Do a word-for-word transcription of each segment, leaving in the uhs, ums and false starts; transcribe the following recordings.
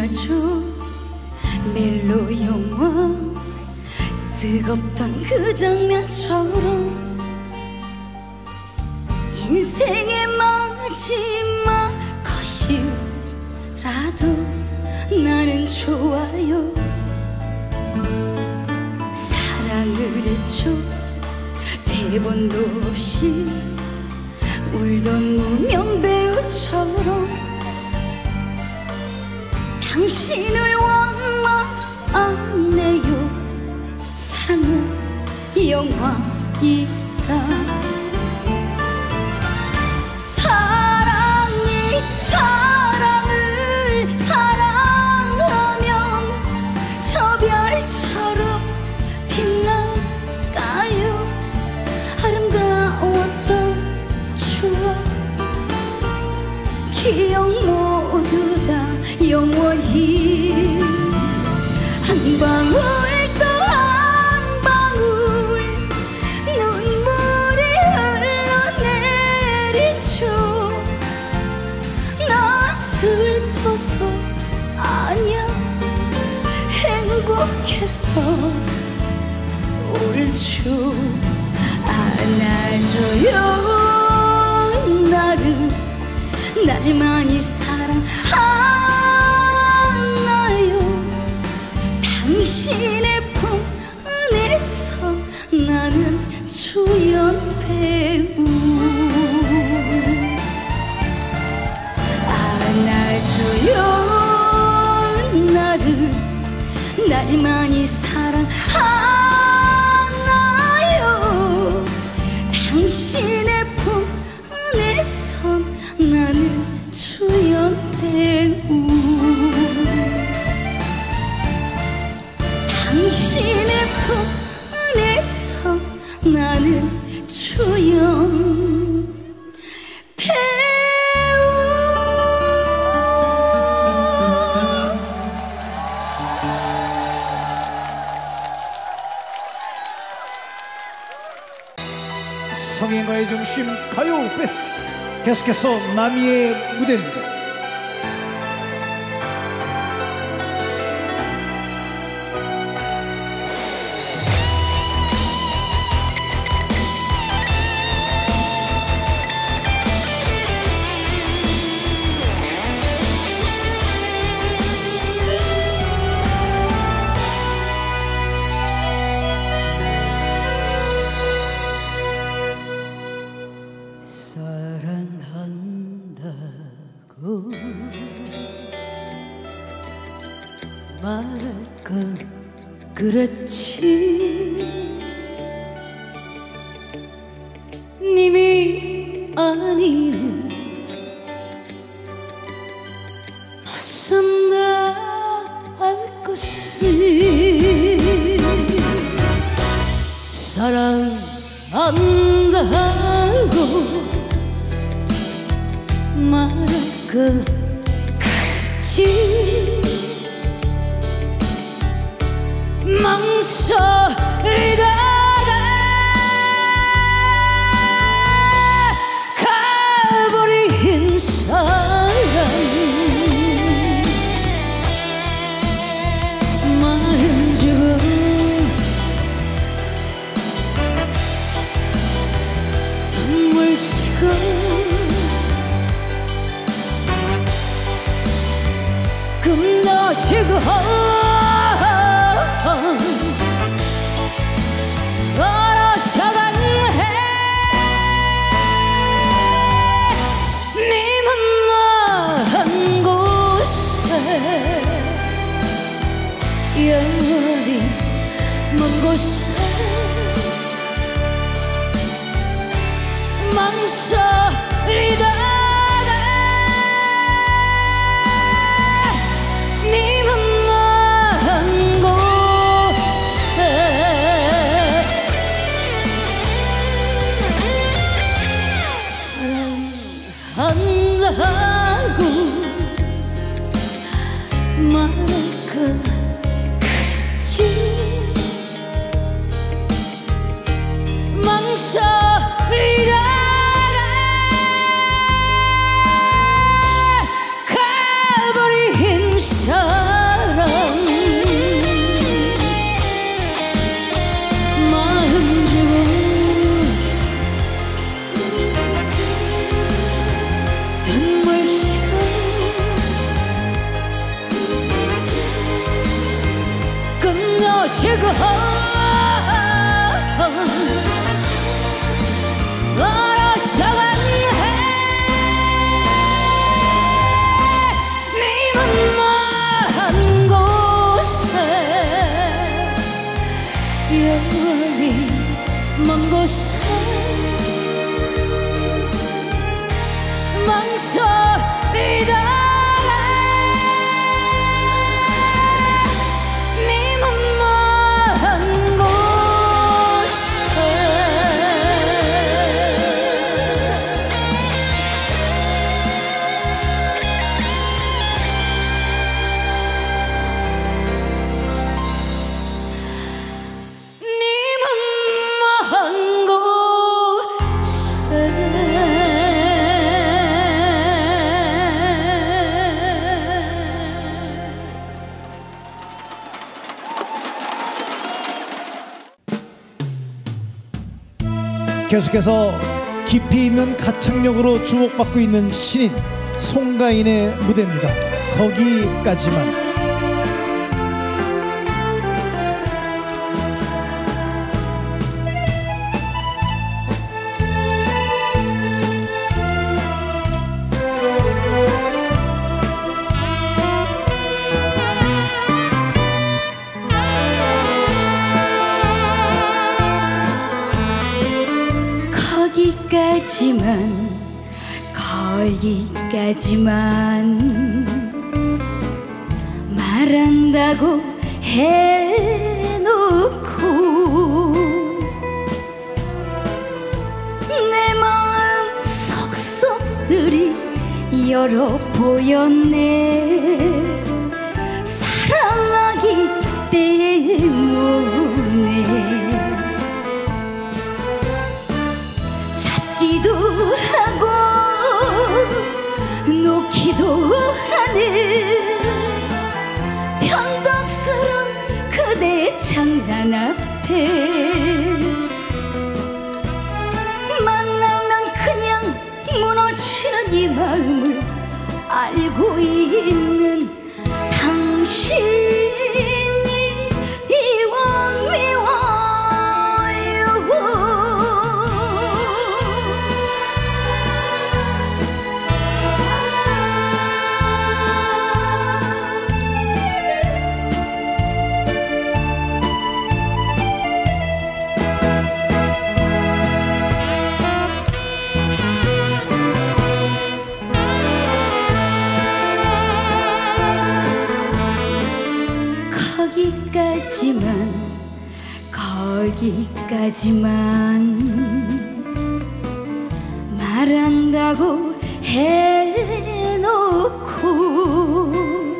안아줘 멜로 영화 뜨겁던 그 장면처럼 인생의 마지막 것이라도 나는 좋아요. 사랑을 했죠 대본도 없이 울던 무명 배우처럼 당신을 원망하네요. 사랑은 영화이다. 사랑이 사랑을 사랑하면 저 별처럼 빛나가요. 아름다웠던 추억 기억 모두 다 영원히 한 방울 또 한 방울 눈물이 흘러내리죠. 나 슬퍼서 아니야 행복해서 울죠. 안아줘요 나를 날 많이 사랑하나요. 당신의 품 안에서 나는 주연 배우. 안아줘요 나를 날 많이 사랑하나요. 당신의 품 안에서 나는 주연 배우. 당신의 품 안에서 나는 주연 배우. 성인가의 중심 가요 베스트 계속해서 마미의 무대입니다. 사랑한다고 말할까 그렇지. 님이 아니면 못 산다 할 것을 사랑한다고 말할까 그렇지. 망설이다가 가버린 사람 말은 지금 눈물치고 금너지고 걸어서간 해 네 만난 곳에 영원히 먼 곳에 망설이다 한다고 말할까 그치. 망설이다가 지금 멀어져간 해 네 만난 곳에 영원히 먼 곳에 망설이다가 네 만난 곳에 네 만난 계속해서 깊이 있는 가창력으로 주목받고 있는 신인 송가인의 무대입니다. 거기까지만. 거기까지만 거기까지만 말한다고 해놓고 내 마음 속속들이 열어보였네. 사랑하기 때문에 잡기도 하고 놓기도 하는 변덕스런 그대의 장난 앞에 만나면 그냥 무너지는 이 마음을 알고 있는 당신이 이왕 미워요. 거기까지만 거기까지만 말한다고 해놓고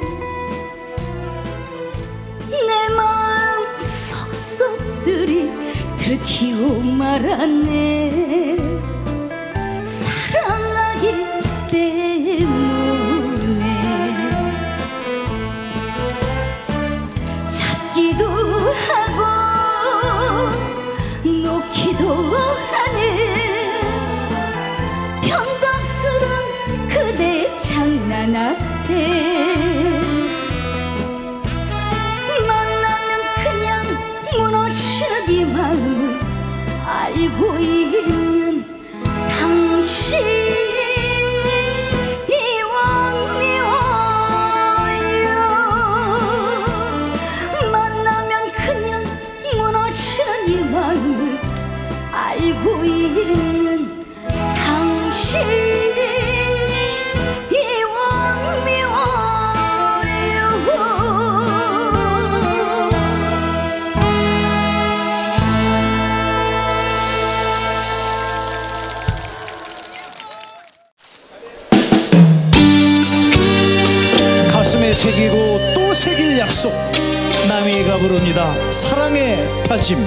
내 마음 속속들이 들키고 말았네. 사랑하기 때문에 잡기도 하고 놓기도 하는 변덕스런 그대의 장난 앞에 만나면 그냥 무너지는 이 마음을 알고 있는 당신이 이왕 미워요. 만나면 그냥 무너지는 이 마음을 알고 있는 당신이 이왕 미워요. 가슴에 새기고 또 새길 약속. 남이가 부릅니다. 사랑의 다짐.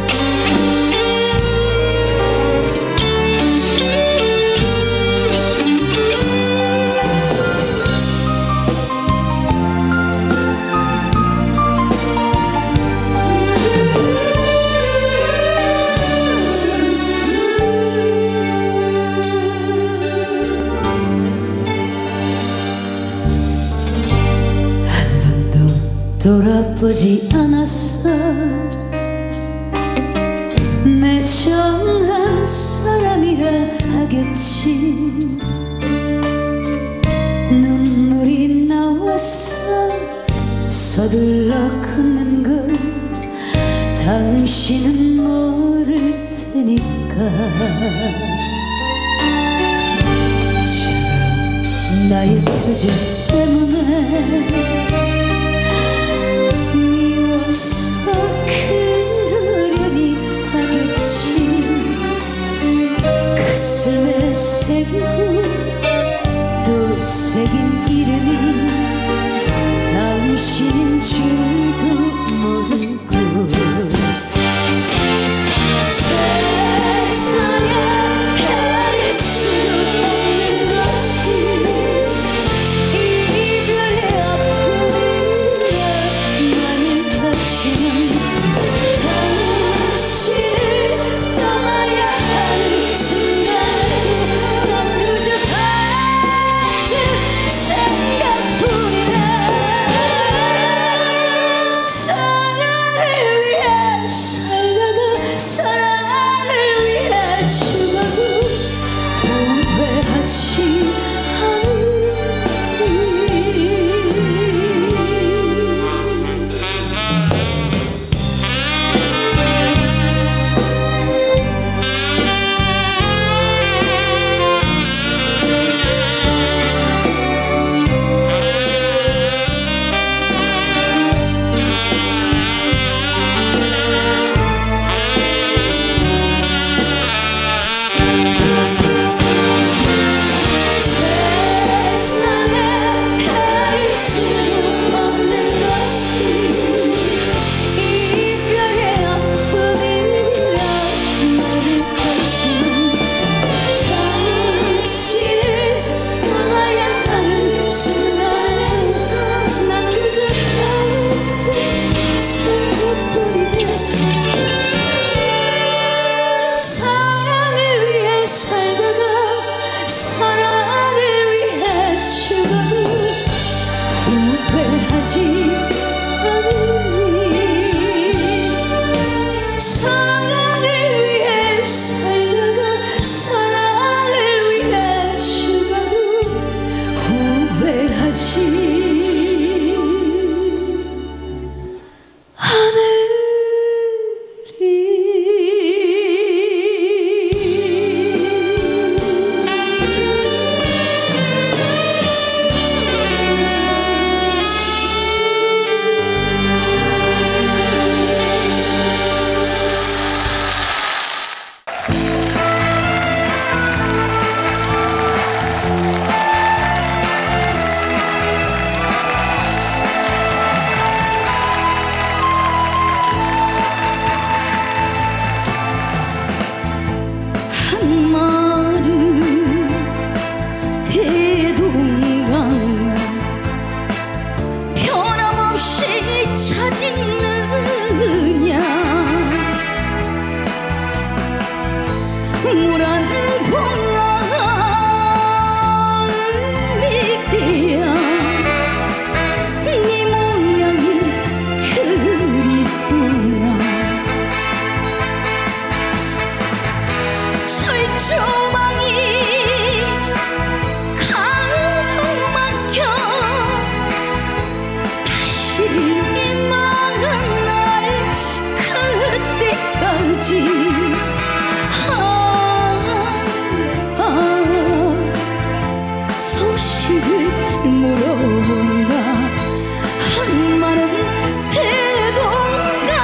돌아보지 않았어. 매정한 사람이라 하겠지. 눈물이 나와서 서둘러 걷는 걸 당신은 모를 테니까. 저 나의 표정 때문에 미워서 그러려니 하겠지. 가슴에 새기고 또 새긴 이름이 당신인 줄도 모르고. 세상에 헤아릴 수 없는 것이 이별의 아픔이라 말을 하지만 당신을 떠나야 하는 순간에도 난 그저 같은 생각뿐이라. 사랑을 위해 살다가 사랑을 위해 죽어도 후회하지 않으리. 세상에 헤아릴 수 없는 것이 이별의 아픔이라 말을 하지만 당신을 떠나야 하는 순간에 난 그저 같은 생각뿐이야. 사랑을 위해 살다가 사랑을 위해 죽어도 후회하지 않으리. 사랑을 위해 살다가 사랑을 위해 죽어도 후회하지 물한 봉화를 믿으야 네 모양이 그립구나. 철조망이 가로막혀 다시 만날 그때까지 물어본다. 한마는 태동강.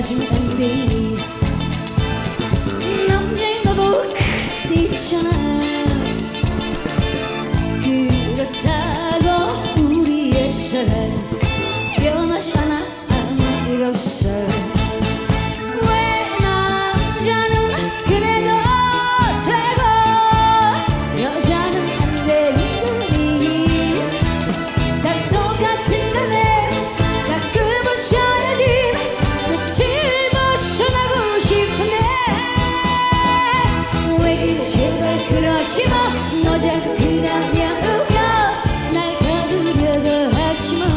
헤어지면 안 돼. 남자인 너도 그래 있잖아. 그렇다고 우리의 사랑 변하지 않아. 아무 일 없어. 왜 남자는 그래도 되고 여자는 안 되는 거니. 다 똑같은 거네. 가끔은 쉬어야지. 끝을 벗어나고 싶은데 왜 그래 제발 그러지 마. 너 자꾸 그러면 웃겨. 날 가두려고 하지마.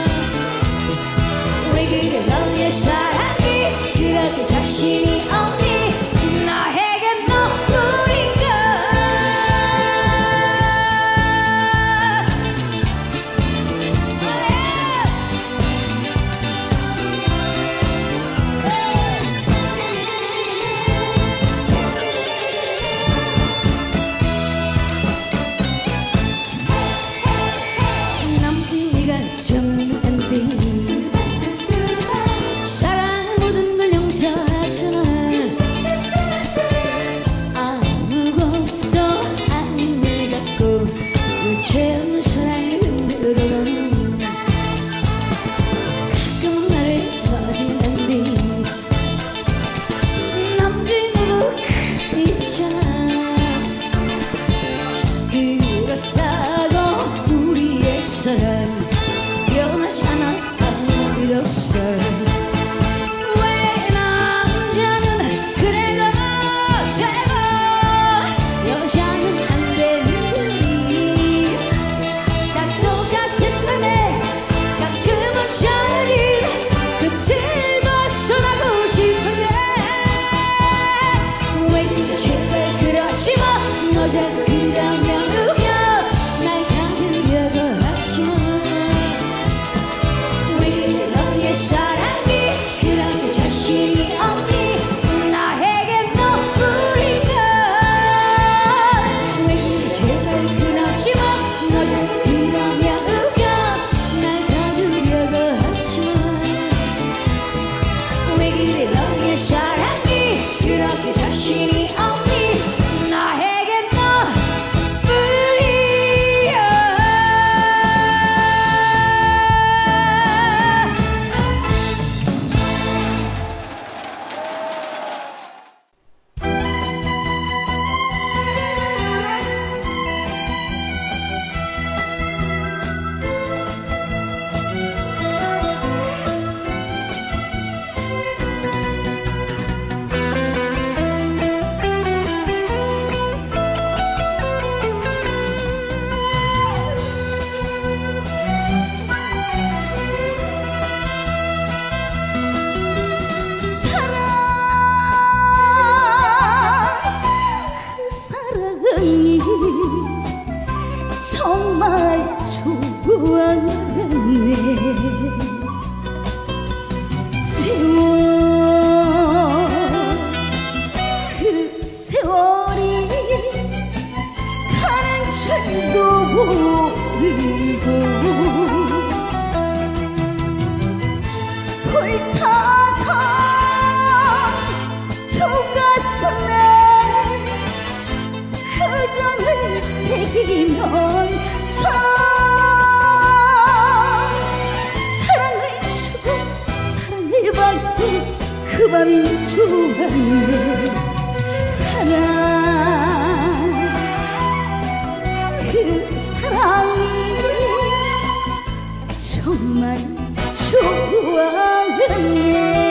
왜 그래 너의 사랑이 그렇게 자신이 없니. 나에겐 너뿐인가. 남친이가 정은 안 돼. 사랑 모든 걸 용서하잖아. 아무것도 아닌 일 같고 우체없는 사랑을 흔들어놓는. 가끔은 나를 꺼지면 안 돼. 남주인 너도 그래 있잖아. 그렇다고 우리의 사랑 변하지 않아. 아무 일 없어. 왜 남자는 그래도 되고 여자는 안 되는 거니. 다 똑같은 거네. 가끔은 쉬어야지. 끝을 벗어나고 싶은데 왜 그래 제발 그러지 마. 너 자꾸 그러면 웃겨. 날 가두려고 하지마. 왜 그래 너의 사랑이 그렇게 자신이 없니. 나에겐 너뿐인가. 왜 그래 제발 그러지 마. 너 자꾸 그러면 웃겨. 날 가두려고 하지마. 왜 그래 너의 사랑이 그렇게 자신이 없니. 나에겐 너뿐이야. 정말 좋아하네. 세월 그 세월이 가는 줄도 모르고 불타던 두 가슴에 그전을 새기면 사랑을 주고 사랑을 받고 그 밤이 좋았네. 사랑 그 사랑이 정말 좋았네.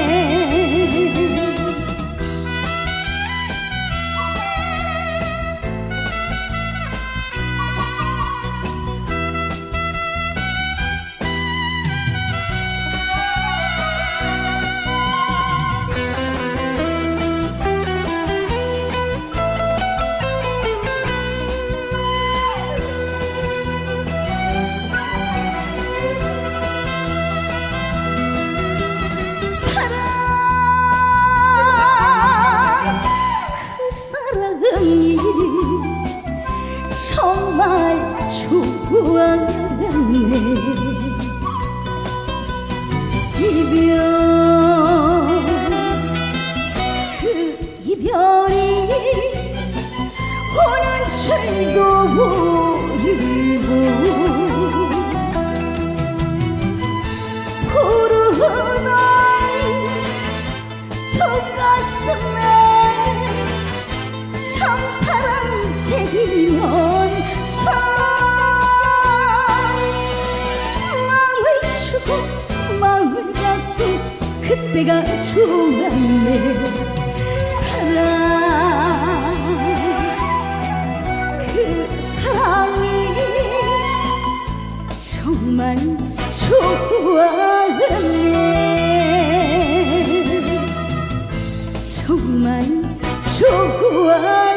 정말 좋았네. 이별 줄도 모르고 푸르는 두 가슴에 참사랑 새기면 마음을 주고 마음을 갖고 그때가 좋았네. 사랑 그 사랑이 정말 좋았네. 정말 좋았네.